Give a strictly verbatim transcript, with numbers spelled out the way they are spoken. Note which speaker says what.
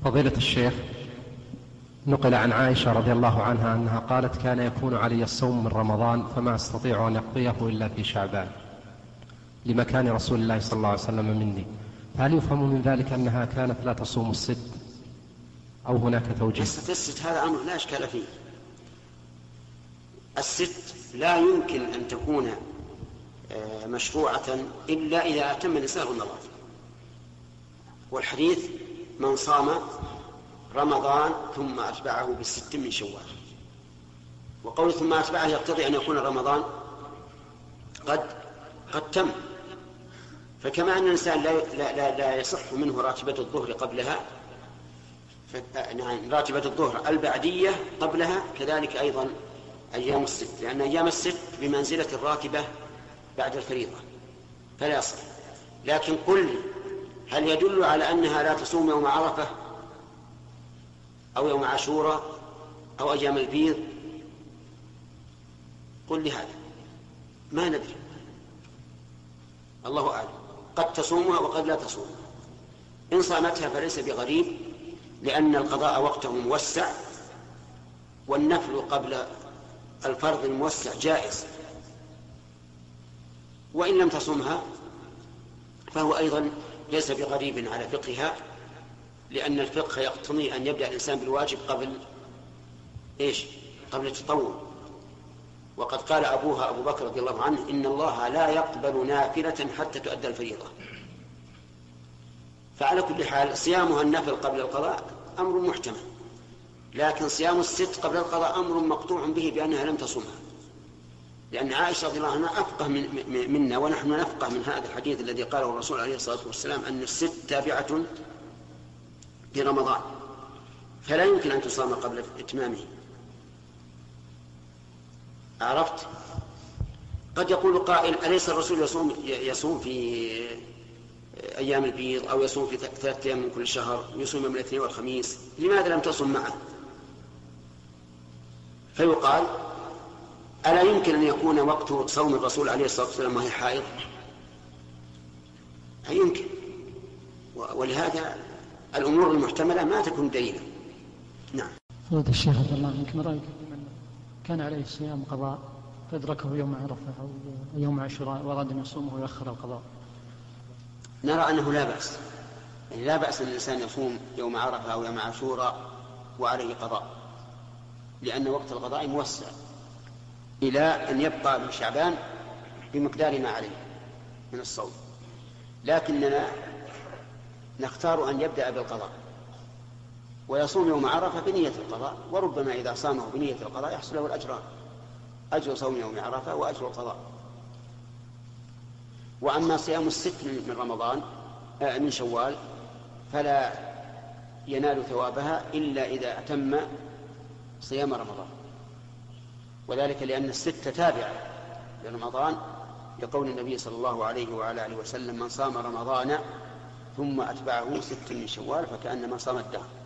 Speaker 1: فضيلة الشيخ، نقل عن عائشة رضي الله عنها أنها قالت: كان يكون علي الصوم من رمضان فما أستطيع أن أقضيه إلا في شعبان لمكان رسول الله صلى الله عليه وسلم مني، هل يفهم من ذلك أنها كانت لا تصوم الست أو هناك توجيه؟
Speaker 2: الست هذا أمر لا إشكال فيه. الست لا يمكن أن تكون مشروعة إلا إذا أتم الإنسان رمضان، والحديث من صام رمضان ثم أتبعه بالست من شوال، وقول ثم أتبعه يقتضي أن يكون رمضان قد قد تم. فكما أن الإنسان لا, لا, لا, لا يصح منه راتبة الظهر قبلها، يعني راتبة الظهر البعدية قبلها، كذلك أيضا أيام الست، لأن أيام الست بمنزلة الراتبة بعد الفريضة فلا يصح. لكن قل هل يدل على أنها لا تصوم يوم عرفة أو يوم عاشوراء أو أيام البيض؟ قل لي هذا، ما ندري، الله أعلم، قد تصومها وقد لا تصومها. إن صامتها فليس بغريب، لأن القضاء وقته موسع، والنفل قبل الفرض الموسع جائز. وإن لم تصومها فهو أيضا ليس بغريب على فقهها، لأن الفقه يقتضي أن يبدأ الإنسان بالواجب قبل إيش؟ قبل التطوع. وقد قال أبوها أبو بكر رضي الله عنه: إن الله لا يقبل نافلة حتى تؤدى الفريضة. فعلى كل حال صيامها النفل قبل القضاء أمر محتمل، لكن صيام الست قبل القضاء أمر مقطوع به بأنها لم تصومها، لأن عائشة رضي الله عنها أفقه من منا، ونحن نفقه من هذا الحديث الذي قاله الرسول عليه الصلاة والسلام أن الست تابعة برمضان، فلا يمكن أن تصام قبل إتمامه. عرفت؟ قد يقول قائل: أليس الرسول يصوم, يصوم في أيام البيض أو يصوم في ثلاثة أيام من كل شهر، يصوم يوم الاثنين والخميس، لماذا لم تصم معه؟ فيقال: ألا يمكن أن يكون وقت صوم الرسول عليه الصلاة والسلام وهي حائض؟ هل يمكن؟ ولهذا الأمور المحتملة ما تكون دليلا. نعم.
Speaker 3: فضيلة الشيخ عبد الله، يمكن رأيك من كان عليه صيام قضاء فأدركه يوم عرفة أو يوم عاشوراء وأراد أن يصومه ويؤخر القضاء؟
Speaker 2: نرى أنه لا بأس، يعني لا بأس أن الإنسان يصوم يوم عرفة أو يوم عاشوراء وعليه قضاء، لأن وقت القضاء موسع إلى أن يبقى من شعبان بمقدار ما عليه من الصوم. لكننا نختار أن يبدأ بالقضاء ويصوم يوم عرفة بنية القضاء، وربما إذا صامه بنية القضاء يحصل له الأجران، أجر صوم يوم عرفة وأجر القضاء. وأما صيام الست من رمضان من شوال فلا ينال ثوابها إلا إذا أتم صيام رمضان، وذلك لأن الست تابعة لرمضان، لقول النبي صلى الله عليه وعلى آله وسلم: من صام رمضان ثم أتبعه ست من شوال فكأنما صام الدهر.